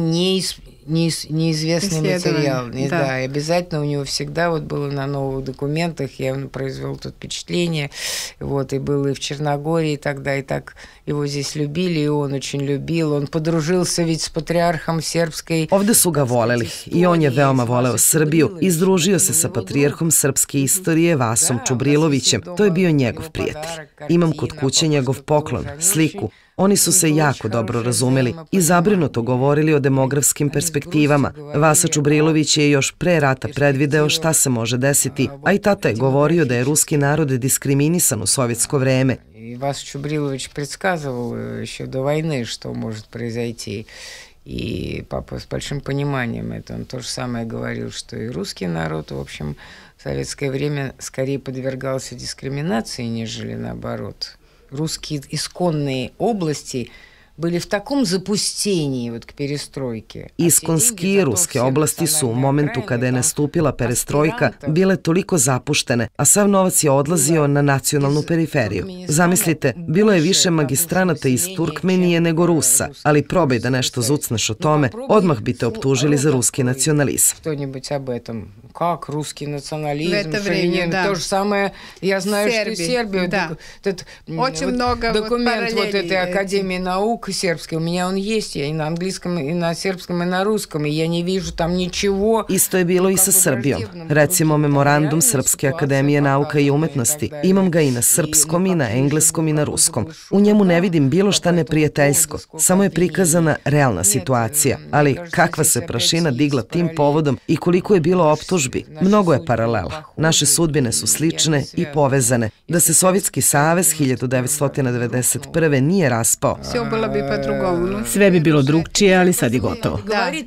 Speaker 9: неизвестный материал. Да, и обязательно у него всегда вот было на новых документах, явно произвел тут впечатление, вот, и был и в Черногории тогда, и так его здесь любили, и он очень любил, он подружился ведь с patrijarhom srpske.
Speaker 11: Ovde su ga voleli i on je veoma voleo Srbiju i združio se sa patrijarhom srpske istorije Vasom Čubrilovićem, to je bio njegov prijatelj. Imam kod kuće njegov poklon, sliku. Oni su se jako dobro razumeli i zabrinuto govorili o demografskim perspektivama. Vasa Čubrilović je još pre rata predvideo šta se može desiti, a i tata je govorio da je ruski narod diskriminisan u sovjetsko vreme.
Speaker 9: И Васа Чубрилович предсказывал еще до войны, что может произойти. И папа с большим пониманием это. Он то же самое говорил, что и русский народ, в общем, в советское время скорее подвергался дискриминации, нежели наоборот. Русские исконные области были в таком запустении вот к перестройке.
Speaker 11: Iskonski ruske oblasti su u momentu kada je nastupila perestrojka bile toliko zapuštene, a sav novac je odlazio na nacionalnu periferiju. Zamislite, bilo je više magistranata iz Turkmenije nego Rusa, ali probaj da nešto zucneš o tome, odmah bi te optužili za ruski nacionalizam.
Speaker 9: Кто-нибудь об этом. Как русский национализм, шовинизм, то же самое, я знаю, что и Сербия,
Speaker 8: очень много
Speaker 9: документ вот этой Академии наук сербской, у меня он есть, я и на английском, и на сербskom, и на ruskom, и я не вижу там ничего.
Speaker 11: Isto je bilo i sa Srbijom. Recimo memorandum Srpske akademije nauka i umetnosti. Imam ga i na srpskom, i na engleskom, i na ruskom. U njemu ne vidim bilo šta neprijateljsko. Samo je prikazana realna situacija. Ali kakva se prašina digla tim povodom i koliko je bilo optužbi. Mnogo je paralela. Naše sudbine su slične i povezane. Da se Sovjetski savez 1991. nije raspao.
Speaker 10: Sve bi bilo drugčije, ali sad je gotovo.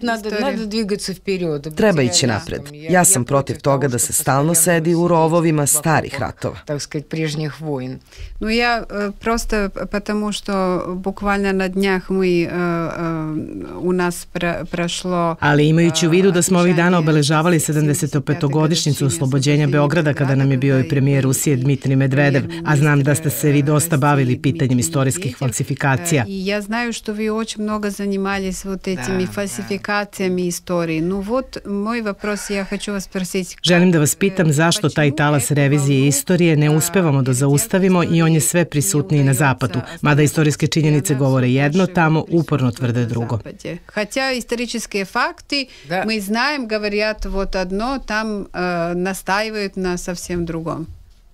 Speaker 11: Treba ići napred. Ja sam protiv toga da se stalno sedi u rovovima starih ratova.
Speaker 8: Ну, я просто потому, что буквально на днях мы у нас прошло...
Speaker 10: Ali imajući u vidu da smo ovih dana obeležavali 75-godišnjicu oslobođenja Beograda kada nam je bio i premijer Rusije Dmitrij Medvedev, a znam da ste se vi dosta bavili pitanjem istorijskih falsifikacija.
Speaker 8: И я знаю, что вы очень много занимались вот этими фальсификациями истории. Ну вот, мой вопрос, я хочу вас спросить...
Speaker 10: Želim da vas pitam zašto taj talas revizije istorije ne uspevamo da zaustavimo i on je sve prisutniji na zapadu, mada istorijske činjenice govore jedno, tamo uporno tvrde drugo.
Speaker 8: Хотя исторические факты, мы знаем, говорят вот одно, там настаивают на совсем другом.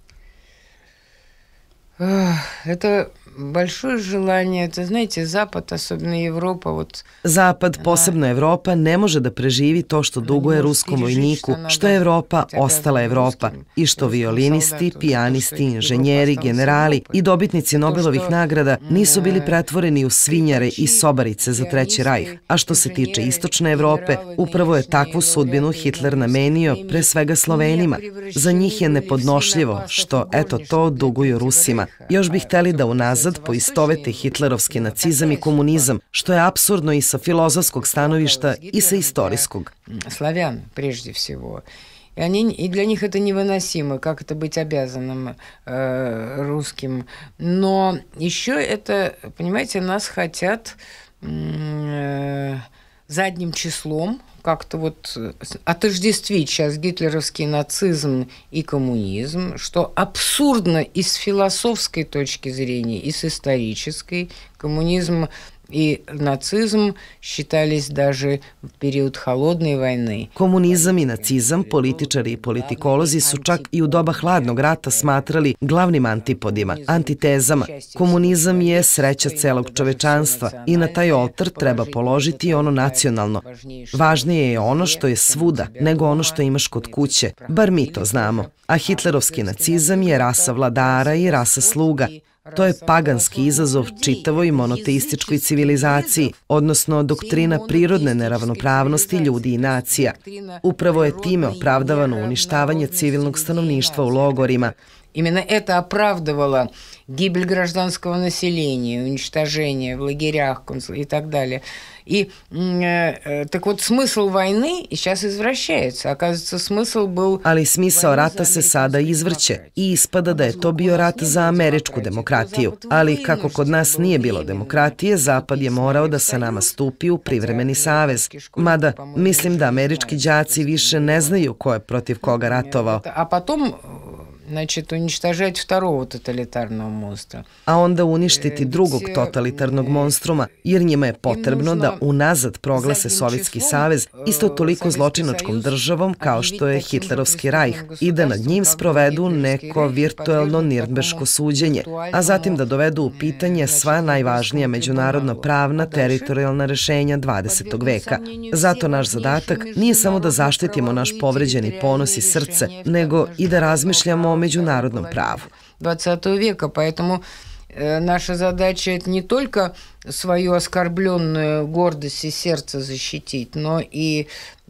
Speaker 9: Это большое желание, это, знаете, Запад, особенно Европа, вот...
Speaker 11: Zapad, posebno Evropa, ne može da preživi to što duguje ruskom vojniku, što je Evropa ostala Evropa i što violinisti, pijanisti, inženjeri, generali i dobitnici Nobelovih nagrada nisu bili pretvoreni u svinjare i sobarice za Treći rajh. A što se tiče istočne Evrope, upravo je takvu sudbinu Hitler namenio pre svega Slovenima. Za njih je nepodnošljivo što, eto to, duguju Rusima. Još bi hteli da unazad poistovete hitlerovski nacizam i komunizam, što je apsurdno i sa filozofskog stanovišta i sa istorijskog.
Speaker 9: Славян, прежде всего. И для них это невыносимо, как это быть обязанным русским. Но еще это, понимаете, нас хотят задним числом как-то вот отождествить сейчас гитлеровский нацизм и коммунизм, что абсурдно и с философской точки зрения, и с исторической. Коммунизм и nacizam считались даже в период холодной войны.
Speaker 11: Komunizam i nacizam, političari i politikolozi su čak i u doba hladnog rata smatrali glavnim antipodima, antitezama. Komunizam je sreća celog čovečanstva i na taj oltar treba položiti ono nacionalno. Važnije je ono što je svuda nego ono što imaš kod kuće, bar mi to znamo. A hitlerovski nacizam je rasa vladara i rasa sluga. To je paganski izazov čitavoj monoteističkoj civilizaciji, odnosno doktrina prirodne neravnopravnosti ljudi i nacija. Upravo je time opravdavano uništavanje civilnog stanovništva u logorima.
Speaker 9: Именно это оправдывало гибель гражданского населения, уничтожение в лагерях и так далее. И так вот, смысл vojne i сейчас извращается. Оказывается, смысл был...
Speaker 11: Ali smisao rata se sada izvrće i ispada da je to bio rat za američku demokratiju. Ali kako kod nas nije bilo demokratije, Zapad je morao da sa nama stupi u privremeni savez. Mada, mislim da američki đaci više ne znaju ko je protiv koga ratovao.
Speaker 9: A potom... Значит, уничтожать второго тоталитарного монстра.
Speaker 11: A onda uništiti drugog totalitarnog monstruma, jer njima je potrebno da unazad proglase Sovjetski savez isto toliko zločinačkom državom kao što je Hitlerovski rajh i da nad njim sprovedu neko virtuelno nirnberško suđenje, a zatim da dovedu u pitanje sva najvažnija međunarodno pravna teritorijalna rešenja 20. veka. Zato naš zadatak nije samo da zaštitimo naš povređeni ponos i srce, nego i da razmišljamo o međunarodnom pravu.
Speaker 9: 20. века, поэтому наша задача это не только свою оскорбленную гордость и сердце защитить, но и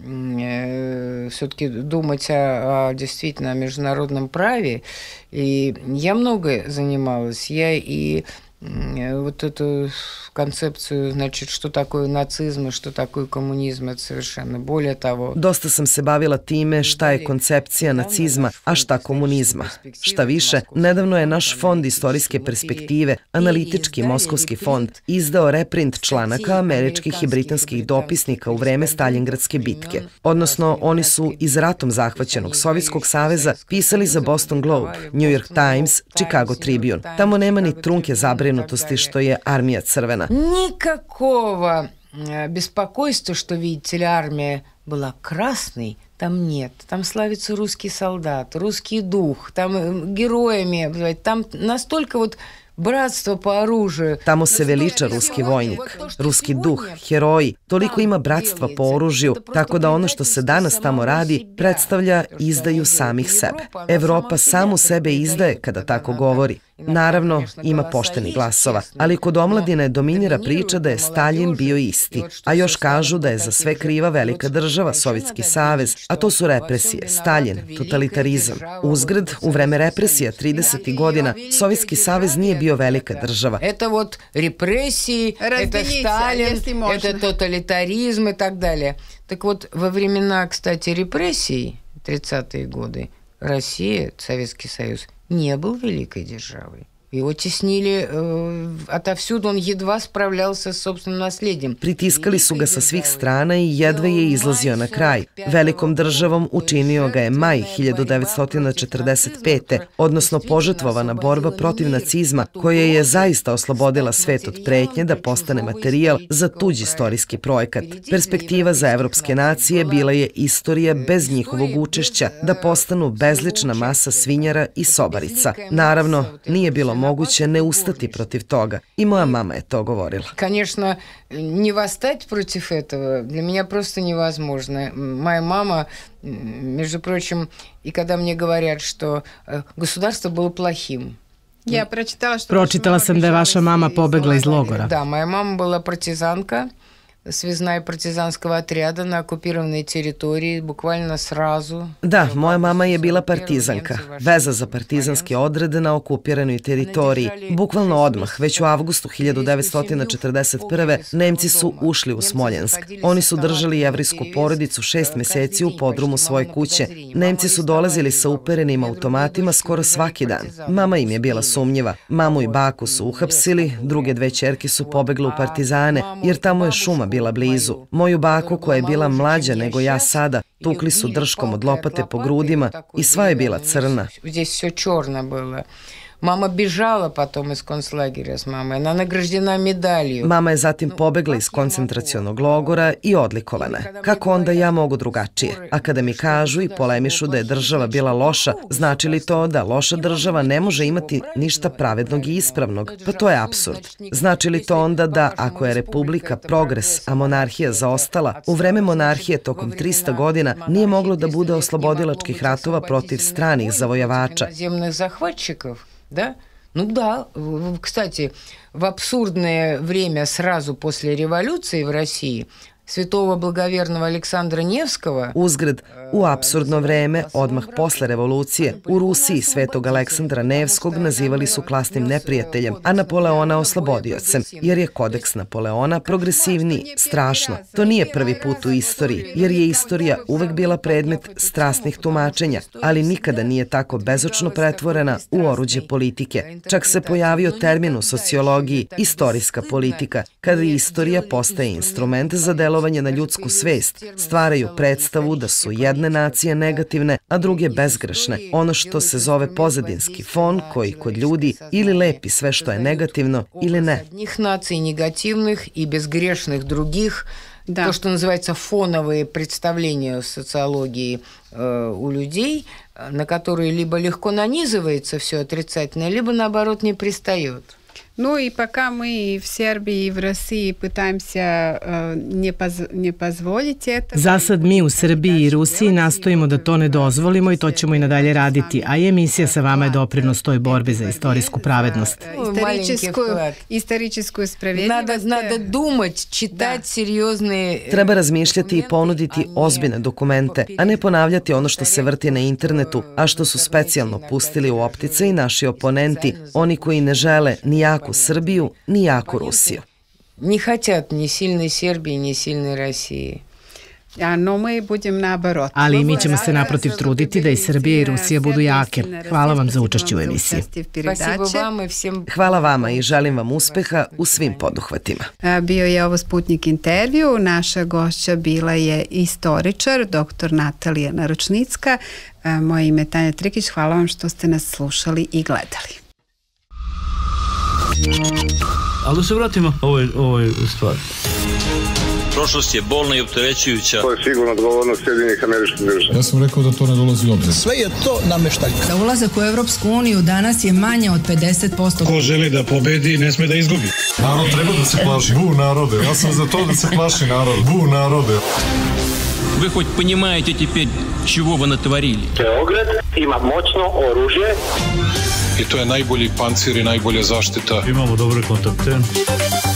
Speaker 9: все-таки думать о действительно о международном праве. И я много занималась, я и вот эту концепцию, значит, что такое нацизм и что такое коммунизм, это совершенно. Более того...
Speaker 11: Dosta sam se bavila time šta je koncepcija nacizma, a šta komunizma. Šta više, nedavno je naš fond istorijske perspektive, analitički Moskovski fond, izdao reprint članaka američkih i britanskih dopisnika u vreme Staljingradske bitke. Odnosno, oni su iz ratom zahvaćenog Sovjetskog saveza pisali za Boston Globe, New York Times, Chicago Tribune. Tamo nema ni trunke zabrinutosti što je armija crvena.
Speaker 9: Никакого беспокойства, что, видите ли, армия была красной, там нет. Там славится русский солдат, русский дух, там героями, там настолько вот bratstvo po oružju.
Speaker 11: Tamo se veliča ruski vojnik, ruski duh, heroji, toliko ima bratstva po oružju, tako da ono što se danas tamo radi predstavlja izdaju samih sebe. Evropa samu sebe izdaje kada tako govori. Naravno, ima poštenih glasova, ali kod omladine dominira priča da je Staljin bio isti, a još kažu da je za sve kriva velika država, Sovjetski savez, a to su represije, Staljin, totalitarizam. Uzgred, u vreme represija 30. godina, Sovjetski savez nije bio velika država.
Speaker 9: Это вот репрессии, это Сталин, это тоталитаризм и так далее. Так вот, во времена, кстати, репрессий, 30-е годы, Россия, Советский Союз, не был великой державой. Его теснili отовсюду, он едва справлялся с собственным наследием.
Speaker 11: Pritiskali su ga sa svih strana i jedva je izlazio na kraj. Velikom državom učinio ga je maj 1945. Odnosno požrtvovana borba protiv nacizma koja je zaista oslobodila svet od pretnje da postane materijal za tuđ istorijski projekat. Perspektiva za evropske nacije bila je istorija bez njihovog učešća, da postanu bezlična masa svinjara i sobarica. Naravno, nije bilo moguće ne ustati protiv toga. I moja mama je to govorila.
Speaker 9: Конечно, не восстать против этого для меня просто невозможно. Моя мама, между прочим, и когда мне говорят, что государство было плохим.
Speaker 10: Pročitala sam da je vaša mama pobegla iz logora.
Speaker 9: Да, моя мама была партизанка, связная партизанского отряда на оккупированной территории, буквально сразу.
Speaker 11: Da, moja mama je bila partizanka, veza za partizanske odrede na okupiranoj teritoriji. Bukvalno odmah, već u avgustu 1941. Nemci su ušli u Smoljensk. Oni su držali jevrijsku porodicu 6 meseci u podrumu svoje kuće. Nemci su dolazili sa uperenim automatima skoro svaki dan. Mama im je bila sumnjiva. Mamu i baku su uhapsili, druge dve ćerke su pobegle u partizane, jer tamo je šuma bila blizu. Moju baku, koja je bila mlađa nego ja sada, tukli su drškom od lopate po grudima i sva je bila crna.
Speaker 9: Здесь все черно было. Mama bežala potom iz konцлагеря s mamой. Ona nagrađena medalju.
Speaker 11: Mama je zatim pobegla iz koncentracionog logora i odlikovana. Kako onda ja mogu drugačije? A kada mi kažu i polemišu da je država bila loša, znači li to da loša država ne može imati ništa pravednog i ispravnog? Pa to je apsurd. Znači li to onda da ako je republika progres, a monarhija zaostala, u vreme monarhije tokom 300 godina nije moglo da bude oslobodilačkih ratova protiv stranih zavojavača?
Speaker 9: Да? Ну да, кстати, в абсурдное время сразу после революции в России святого благоверного Aleksandra Nevskого.
Speaker 11: Uzgred, u apsurdno vreme, odmah posle revolucije, u Rusiji svetog Aleksandra Nevskog nazivali su klasnim neprijateljem, a Napoleona oslobodiocem, jer je kodeks Napoleona progresivniji. Strašno. To nije prvi put u istoriji, jer je istorija uvek bila predmet strasnih tumačenja, ali nikada nije tako bezočno pretvorena u oruđe politike. Čak se pojavio termin u sociologiji istorijska politika, kada istorija postaje instrument za delovanje na ljudsku svest, stvaraju predstavu da su jedne nacije negativne, a druge bezgrešne, ono što se zove pozadinski fon koji kod ljudi ili lepi sve što je negativno ili ne.
Speaker 9: Одних наций негативных и безгрешных других. Да. То, что называется фоновые представления в социологии у людей, на которые либо легко нанизывается все отрицательное, либо наоборот не пристает.
Speaker 8: Ну и пока мы в Сербии и в России пытаемся не позволить это...
Speaker 10: Za sad mi u Srbiji i Rusiji nastojimo da to ne dozvolimo i to ćemo i nadalje raditi, a i emisija sa vama je doprinos toj borbi za istorijsku pravednost.
Speaker 8: Историческую справедливость.
Speaker 9: Надо думать, читать серьезные...
Speaker 11: Treba razmišljati i ponuditi ozbiljne dokumente, a ne ponavljati ono što se vrti na internetu, a što su specijalno pustili u optice i naši oponenti, oni koji ne žele ni jaku Srbiju, ni jaku Rusiju.
Speaker 9: Не хотят ни сильной Сербии, ни сильной России.
Speaker 8: No my budem nabarot.
Speaker 10: Ali mi ćemo se naprotiv truditi da i Srbija i Rusija budu jake. Hvala vam za učešće u emisiji.
Speaker 11: Hvala vama i želim vam uspeha u svim poduhvatima.
Speaker 8: Bio je ovo Sputnik intervju. Naša gošća bila je istoričar, dr. Natalija Naručnicka. Moje ime je Tanja Trikić. Hvala vam što ste nas slušali i gledali.
Speaker 1: Ali da se vratimo ovoj stvari.
Speaker 5: Prošlost je bolna i opterećujuća.
Speaker 3: To je sigurno odgovornost Sjedinjenih Američkih Država.
Speaker 4: Ja sam rekao da to ne dolazi u obzir.
Speaker 6: Sve je to nameštaljka. Da ulazak u Evropsku uniju danas je manje od 50%.
Speaker 7: Ko želi da pobedi, ne sme da izgubi.
Speaker 4: Narod treba da se plaši. Bu narode. Ja sam za to da se plaši narod. Bu narode.
Speaker 2: Вы хоть понимаете теперь, чего вы натворили?
Speaker 3: Beograd ima moćno oružje.
Speaker 4: I to je najbolji pancir i najbolja zaštita.
Speaker 1: Imamo dobre kontakte.